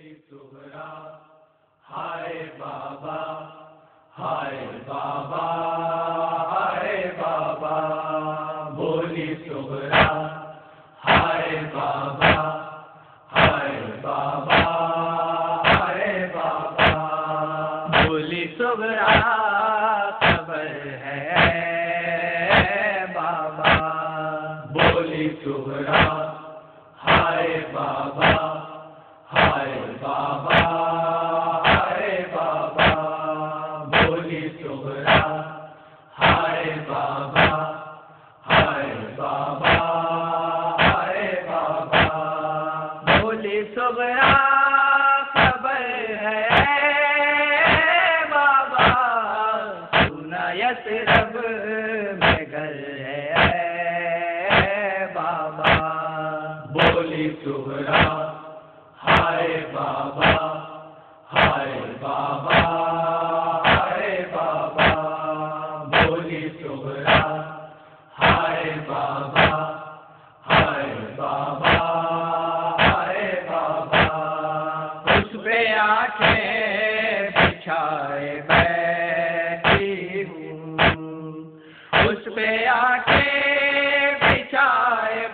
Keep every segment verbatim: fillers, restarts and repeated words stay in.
بولی سغرا ہائے بابا ہائے بابا ہائے بابا بولی سغرا ہائے بابا ہائے بابا ہائے بابا بولی سغرا خبر ہے بابا بولی سغرا ہائے بابا ہائے بابا ہائے بابا بولی سغرا ہائے بابا ہائے بابا ہائے بابا بولی سغرا خبر ہے بابا سنا یثرب میں گھر ہے بابا بولی سغرا ہائے بابا ہائے بابا ہائے بابا بولی سغرا ہائے بابا ہائے بابا ہائے بابا اس پہ آنکھیں بچھائے بیٹھی ہوں اس پہ آنکھیں بچھائے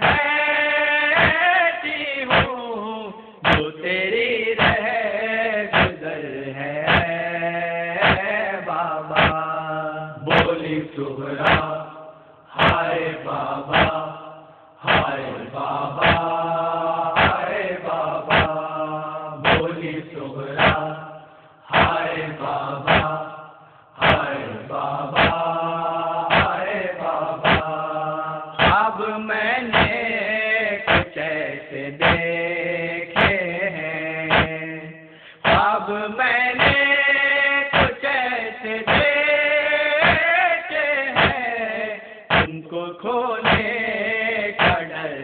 بیٹھی ہوں جو تیری رہ گزر ہے بابا بولی سغرا ہائے بابا ہائے بابا ہائے بابا بولی سغرا ہائے بابا ہائے بابا ہائے بابا اب میں نے کچھ ایسے دیکھے ہیں اب میں نے کچھ ایسے دیکھے ہیں ان کو کھونے کا ڈر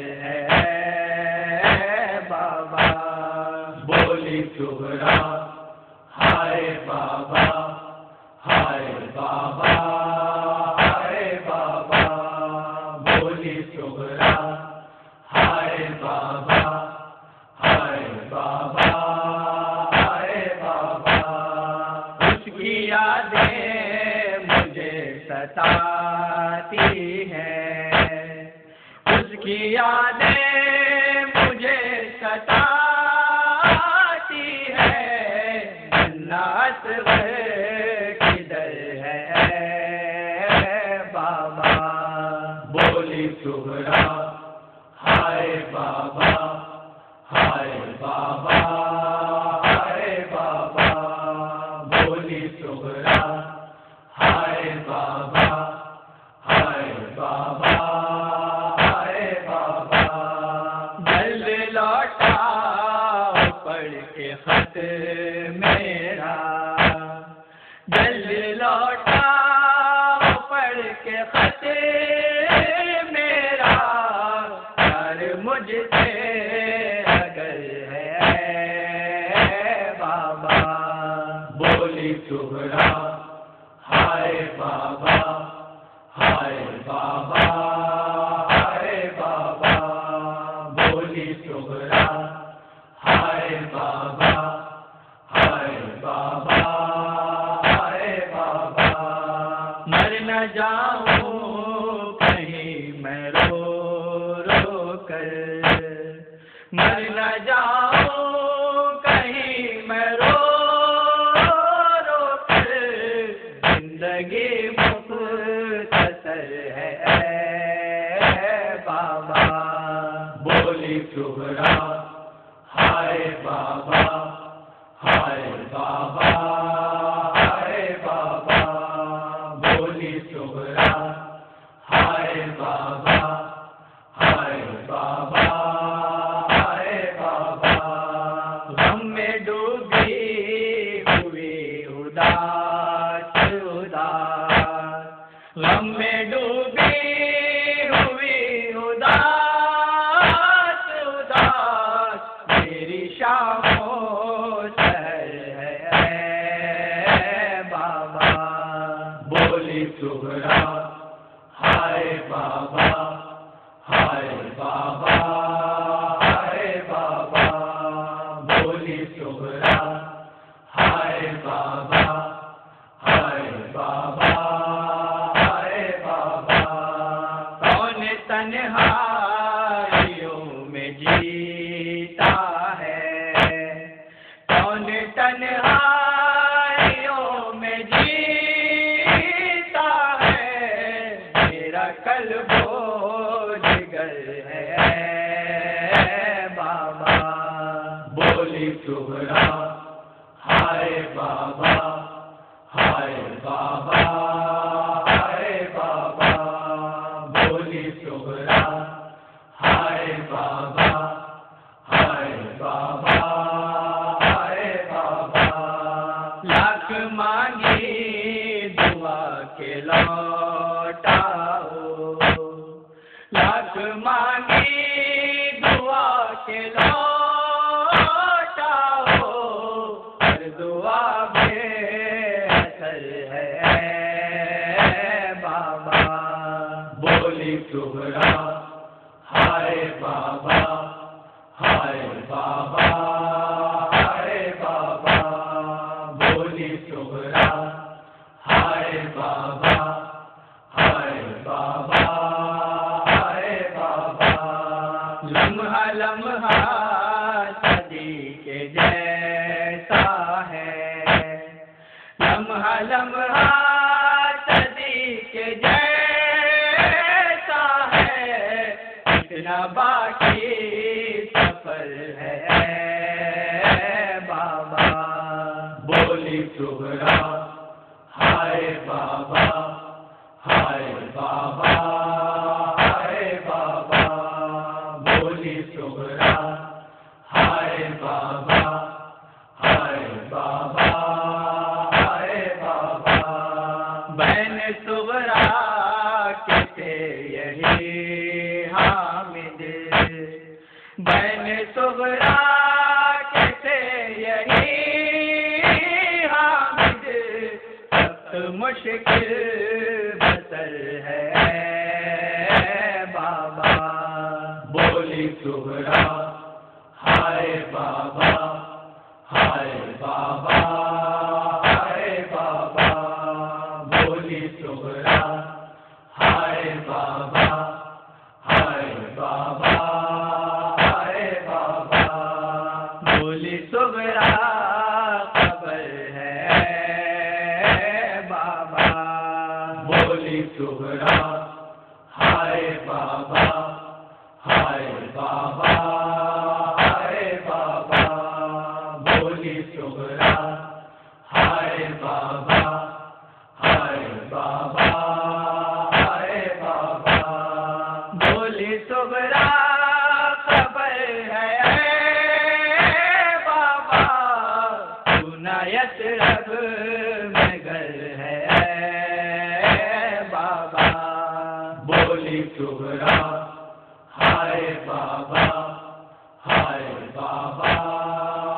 ہے بابا بولی سغرا ہائے بابا ہائے بابا ہائے بابا بولی سغرا ہائے بابا ہائے بابا ہائے بابا اس کی یادیں مجھے ستاتی ہیں اس کی یادیں مجھے ستاتی ہیں جنات کدھر ہے بابا بولی سغرا ہائے بابا ہائے بابا ہائے بابا بولی سغرا ہائے بابا ہائے بابا ہائے بابا جلد لوٹا پڑھ کے خط میرا جلد لوٹا پڑھ کے خط میرا یار مجھ سے اگر ہے بابا بولی سغرا ہائے بابا ہائے بابا ہائے بابا بولی سغرا ہائے بابا ہائے بابا ہائے بابا مر نہ جاؤں کہیں میں رو رو کر مر نہ جاؤں کہیں میں رو رو کر زندگی مختصر ہے بابا بولی سغرا ہائے بابا ہائے بابا ہائے بابا بولی سغرا ہائے بابا ہائے بابا ہائے بابا غم میں ڈوبی ہوئی اداس اداس غم میں ڈوبی ہوئی اداس اداس میری شاموں سحر ہے بابا بولی سغرا ہائے بابا ہائے بابا ہائے بابا بولی سغرا شہرا ہائے بابا ہائے بابا ہائے بابا کون تنہائیوں میں جیتا ہے کون تنہائیوں میں جیتا ہے میرا قلب و جگر ہے بابا بولی شہرا ہائے بابا ہائے بابا ہائے بابا بولی شہرا ہائے بابا ہائے بابا ہائے بابا لاکھ مانگی دعا کے لوٹاؤ لاکھ مانگی دعا کے لوٹاؤ ہر دعا بے اثر ہے بابا بولی شہرا ہائے بابا ہائے بابا ہائے بابا بولی شہرا ہائے بابا ہائے بابا ہائے بابا لمحہ لمحہ صدی کے جیسا ہے لمحہ لمحہ صدی کے جیسا ہے اتنا باقی سفر ہے بابا بولی شہرا ہائے بابا ہائے بابا ہائے بابا بولی شہرا ہائے بابا ہائے بابا ہائے بابا بہن صغرا کہتے یہی حامد بہن صغرا کہتے یہی حامد سخت مشکل بسر ہے بابا بولی شہرا ہائے بابا ہائے بابا ہائے بابا بولی شہرا ہائے بابا ہائے بابا ہائے بابا بولی شہرا خبر ہے بابا بولی شہرا ہائے بابا ہائے بابا ہائے بابا بولی شہرا ہائے بابا ہائے بابا ہائے بابا بولی شہرا خبر ہے بابا سنا یثرب میں گھر ہے بابا بولی شہرا ہائے بابا ہائے بابا